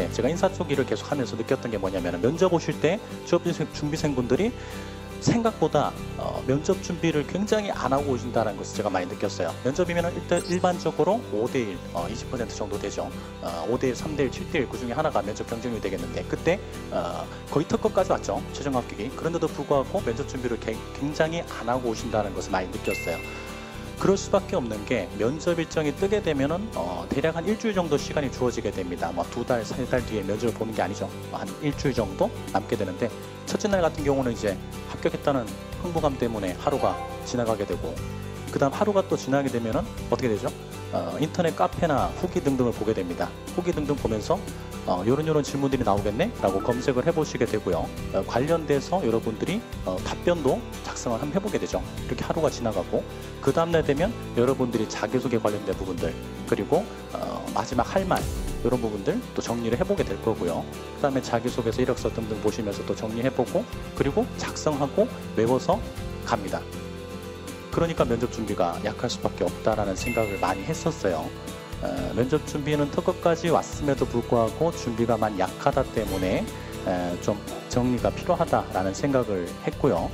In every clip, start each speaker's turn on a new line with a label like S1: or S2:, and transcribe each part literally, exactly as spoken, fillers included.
S1: 있는데, 제가 인사 쪽 일을 계속 하면서 느꼈던 게 뭐냐면, 면접 오실 때 취업 준비생분들이 생각보다 어, 면접 준비를 굉장히 안 하고 오신다는 것을 제가 많이 느꼈어요. 면접이면 일단 일반적으로 오 대 일, 어, 이십 퍼센트 정도 되죠. 어, 오 대 일, 삼 대 일, 칠 대 일 그 중에 하나가 면접 경쟁률이 되겠는데, 그때 어, 거의 특허까지 왔죠. 최종 합격이. 그런데도 불구하고 면접 준비를 개, 굉장히 안 하고 오신다는 것을 많이 느꼈어요. 그럴 수밖에 없는 게, 면접 일정이 뜨게 되면은 어, 대략 한 일주일 정도 시간이 주어지게 됩니다. 뭐 두 달, 세 달 뒤에 면접을 보는 게 아니죠. 한 일주일 정도 남게 되는데, 첫째 날 같은 경우는 이제 합격했다는 흥분감 때문에 하루가 지나가게 되고, 그 다음 하루가 또 지나게 되면은 어떻게 되죠? 어, 인터넷 카페나 후기 등등을 보게 됩니다. 후기 등등 보면서 어, 요런 요런 질문들이 나오겠네? 라고 검색을 해보시게 되고요. 어, 관련돼서 여러분들이 어, 답변도 작성을 한번 해보게 되죠. 이렇게 하루가 지나가고, 그 다음날 되면 여러분들이 자기소개 관련된 부분들, 그리고 어, 마지막 할 말, 이런 부분들 또 정리를 해보게 될 거고요. 그 다음에 자기소개서, 이력서 등등 보시면서 또 정리해보고, 그리고 작성하고 외워서 갑니다. 그러니까 면접 준비가 약할 수밖에 없다라는 생각을 많이 했었어요. 어, 면접 준비는 특허까지 왔음에도 불구하고 준비가 많이 약하다 때문에 에, 좀 정리가 필요하다라는 생각을 했고요.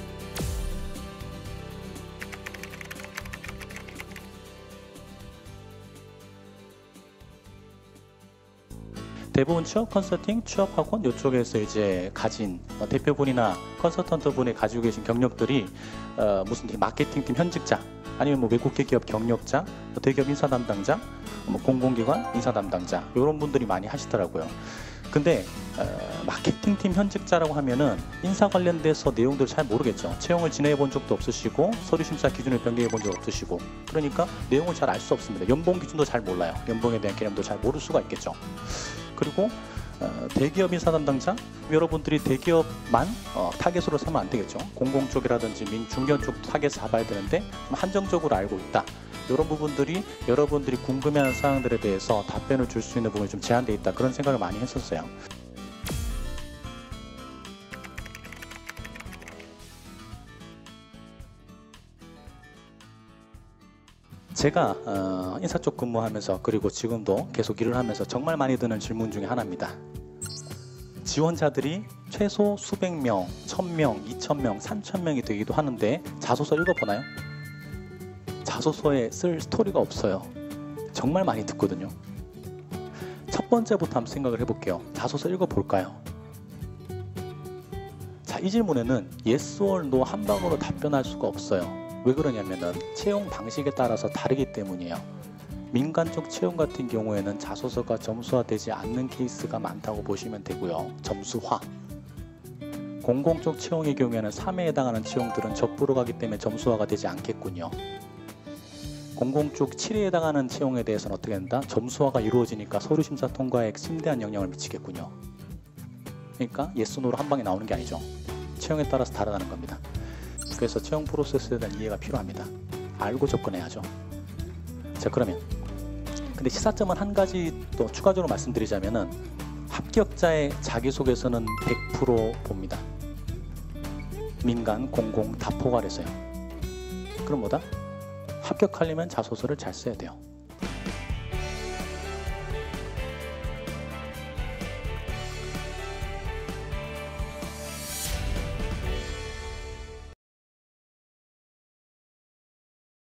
S1: 대부분 취업 컨설팅, 취업학원 이쪽에서 이제 가진 어, 대표분이나 컨설턴트 분이 가지고 계신 경력들이 어, 무슨 마케팅팀 현직자, 아니면 뭐 외국계 기업 경력자, 대기업 인사 담당자, 뭐 공공기관 인사 담당자, 이런 분들이 많이 하시더라고요. 근데 어, 마케팅팀 현직자라고 하면은 인사 관련돼서 내용들 잘 모르겠죠. 채용을 진행해 본 적도 없으시고, 서류 심사 기준을 변경해 본 적 없으시고, 그러니까 내용을 잘 알 수 없습니다. 연봉 기준도 잘 몰라요. 연봉에 대한 개념도 잘 모를 수가 있겠죠. 그리고 어, 대기업 인사 담당자, 여러분들이 대기업만 어, 타겟으로 삼으면 안 되겠죠. 공공 쪽이라든지 민, 중견 쪽 타겟 잡아야 되는데 좀 한정적으로 알고 있다. 이런 부분들이 여러분들이 궁금해하는 사항들에 대해서 답변을 줄 수 있는 부분이 좀 제한되어 있다. 그런 생각을 많이 했었어요. 제가 어, 인사 쪽 근무하면서, 그리고 지금도 계속 일을 하면서 정말 많이 드는 질문 중에 하나입니다. 지원자들이 최소 수백 명, 천 명, 이천 명, 삼천 명이 되기도 하는데 자소서 읽어보나요? 자소서에 쓸 스토리가 없어요. 정말 많이 듣거든요. 첫 번째부터 한번 생각을 해볼게요. 자소서 읽어볼까요? 자, 이 질문에는 yes or no 한 방으로 답변할 수가 없어요. 왜 그러냐면은 채용 방식에 따라서 다르기 때문이에요. 민간 쪽 채용 같은 경우에는 자소서가 점수화되지 않는 케이스가 많다고 보시면 되고요. 점수화. 공공 쪽 채용의 경우에는 삼에 해당하는 채용들은 적부로 가기 때문에 점수화가 되지 않겠군요. 공공 쪽 칠에 해당하는 채용에 대해서는 어떻게 된다? 점수화가 이루어지니까 서류심사 통과에 심대한 영향을 미치겠군요. 그러니까 yes, no로 한 방에 나오는 게 아니죠. 채용에 따라서 다르다는 겁니다. 그래서 채용 프로세스에 대한 이해가 필요합니다. 알고 접근해야죠. 자, 그러면 근데 시사점은 한 가지 또 추가적으로 말씀드리자면은, 합격자의 자기소개서는 백 퍼센트 봅니다. 민간, 공공 다 포괄해서요. 그럼 뭐다? 합격하려면 자소서를 잘 써야 돼요.